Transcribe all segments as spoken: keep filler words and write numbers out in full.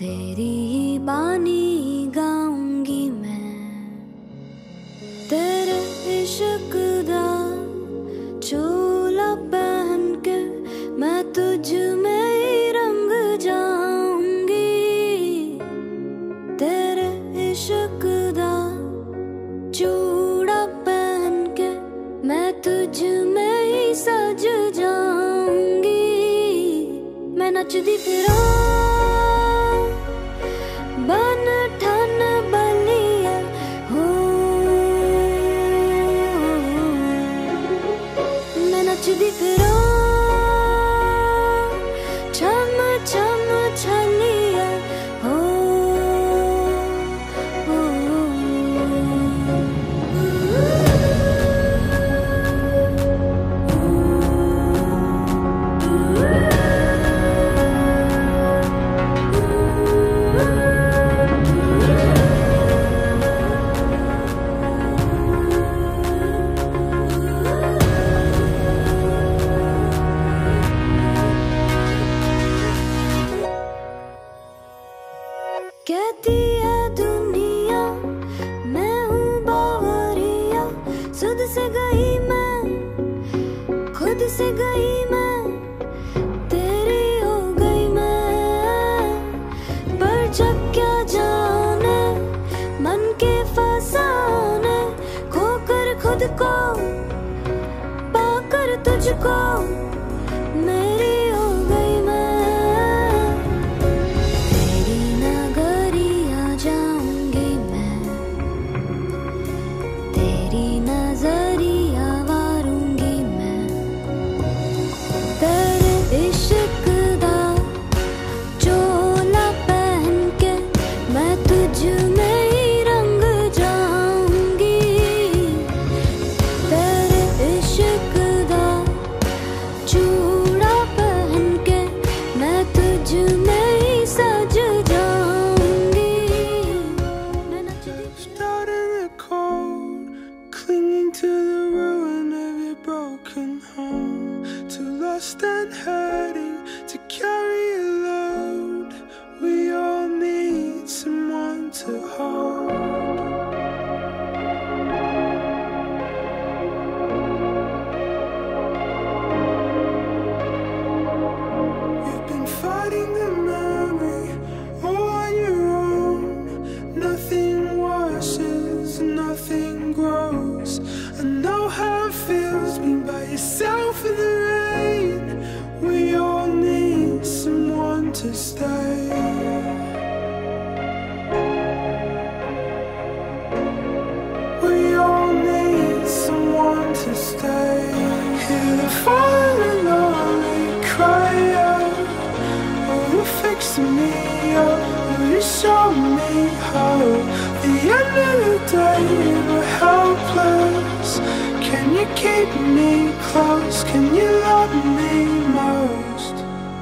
तेरी ही बानी गाऊंगी मैं, तेरे इश्क दा चोला पहन के मैं तुझ में ही रंग जाऊंगी, तेरे इश्क दा चूड़ा पहन के मैं तुझ में ही सज जाऊंगी। मैं नचदी फिरा बन ठन बलिया हो, मैं नचदी फिरा छम छम छलिया हो, हो। कहती है दुनिया मैं हूँ बावरिया, सुध से गई मैं खुद से गई मैं, तेरी हो गई मैं। पर जब क्या जाने मन के फसाने, खोकर खुद को पाकर तुझको मेरी हो गई मैं। And hurting to carry a load, we all need someone to hold. You've been fighting the memory all on your own. Nothing washes, nothing grows. I know how it feels being by yourself in the rain. We all need someone to stay. We all need someone to stay. Hear the falling lonely cry out. Will you fix me up? Will you show me how? The end of the day we're helpless. Can you keep me close? Can you love me most?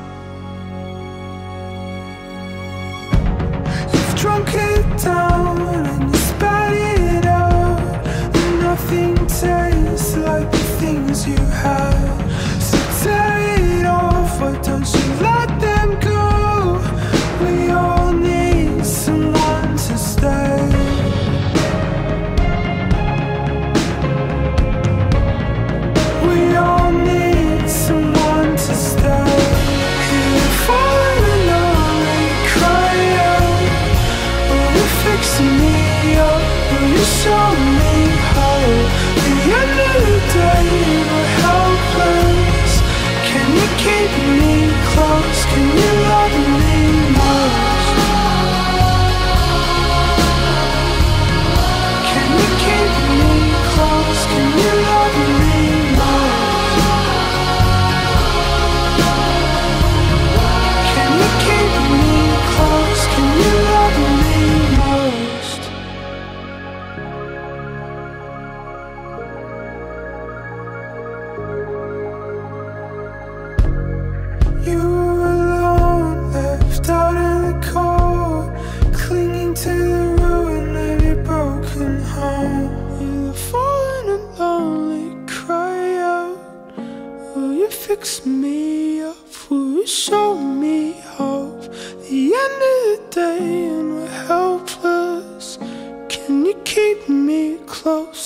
You've drunk it down and you spat it out, and nothing tastes like the things you had. So tear it off, why don't you let them go? We all need someone to stay. We all need someone to stay. Hear the falling lonely cry out. Will you fix me up? Will you show me how? The end of the day we're helpless. Can you keep me close? Can you love me most? Can you keep me close? Can you love me most? Can you keep me close? Can you love me most? You were alone, left out in the cold, clinging to the ruin of your broken home. You're falling and lonely, cry out. Will you fix me up? Will you show me hope? The end of the day and we're helpless. Can you keep me close?